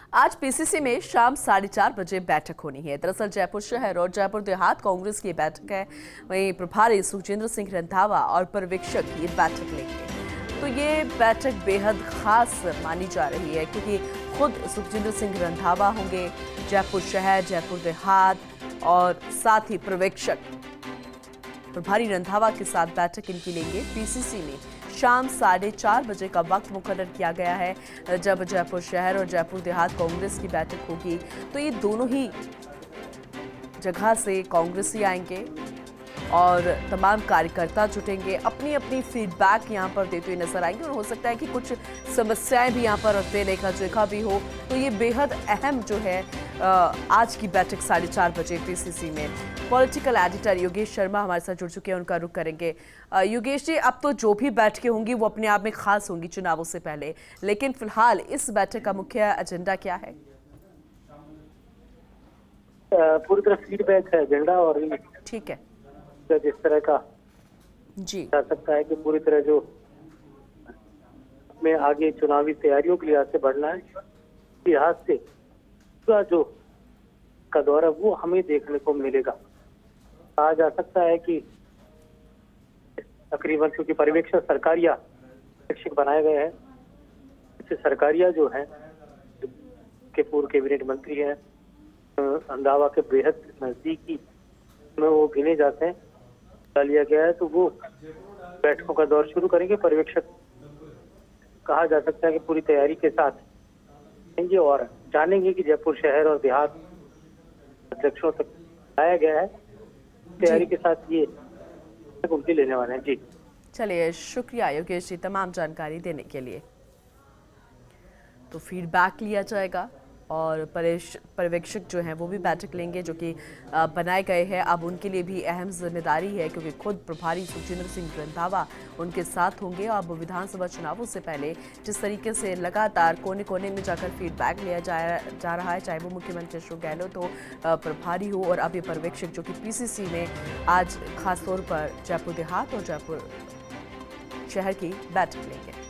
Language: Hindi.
आज पीसीसी में शाम 4:30 बजे बैठक होनी है। दरअसल जयपुर शहर और जयपुर देहात कांग्रेस की बैठक है। वहीं प्रभारी सुखजिंदर सिंह रंधावा और पर्यवेक्षक ये बैठक लेंगे। तो ये बैठक बेहद खास मानी जा रही है क्योंकि खुद सुखजिंदर सिंह रंधावा होंगे, जयपुर शहर, जयपुर देहात और साथ ही पर्यवेक्षक प्रभारी रंधावा के साथ बैठक इनकी लेंगे। पीसीसी में शाम 4:30 बजे का वक्त मुकर्रर किया गया है। जब जयपुर शहर और जयपुर देहात कांग्रेस की बैठक होगी तो ये दोनों ही जगह से कांग्रेसी आएंगे और तमाम कार्यकर्ता जुटेंगे, अपनी अपनी फीडबैक यहाँ पर देते हुए नजर आएंगे और हो सकता है कि कुछ समस्याएं भी यहाँ पर रखते देखा देखा भी हो। तो ये बेहद अहम जो है आज की बैठक 4:30 बजे पीसीसी में। पॉलिटिकल एडिटर योगेश शर्मा हमारे साथ जुड़ चुके हैं, उनका रुख करेंगे। योगेश जी, अब तो जो भी बैठकें होंगी वो अपने आप में खास होंगी चुनावों से पहले, लेकिन फिलहाल इस बैठक का मुख्य एजेंडा क्या है? पूरी तरह फीडबैक है एजेंडा और ठीक है, जिस तरह का जी जा सकता है कि पूरी तरह जो में आगे चुनावी तैयारियों के लिहाज से बढ़ना है, लिहाज से पूरा जो का दौरा वो हमें देखने को मिलेगा। कहा जा सकता है कि तकरीबन क्योंकि पर्यवेक्षक सरकारिया पर्यवेक्षक बनाए गए हैं, इससे सरकारिया जो है के पूर्व कैबिनेट मंत्री हैं, रंधावा के बेहद नजदीकी में वो गिने जाते हैं, लिया गया है, तो वो बैठकों का दौर शुरू करेंगे। पर्यवेक्षक कहा जा सकता है कि पूरी तैयारी के साथ आएंगे और जानेंगे कि जयपुर शहर और देहात अध्यक्षों तक लाया गया है। तैयारी के साथ ये उनकी लेने वाले हैं। जी चलिए, शुक्रिया योगेश जी तमाम जानकारी देने के लिए। तो फीडबैक लिया जाएगा और पर्यवेक्षक जो हैं वो भी बैठक लेंगे जो कि बनाए गए हैं। अब उनके लिए भी अहम जिम्मेदारी है क्योंकि खुद प्रभारी सुखजिंदर सिंह रंधावा उनके साथ होंगे। अब विधानसभा चुनावों से पहले जिस तरीके से लगातार कोने कोने में जाकर फीडबैक लिया जा रहा है, चाहे वो मुख्यमंत्री अशोक गहलोत हो, प्रभारी हो और अब ये पर्यवेक्षक जो कि पीसीसी में आज खासतौर पर जयपुर देहात और जयपुर शहर की बैठक लेंगे।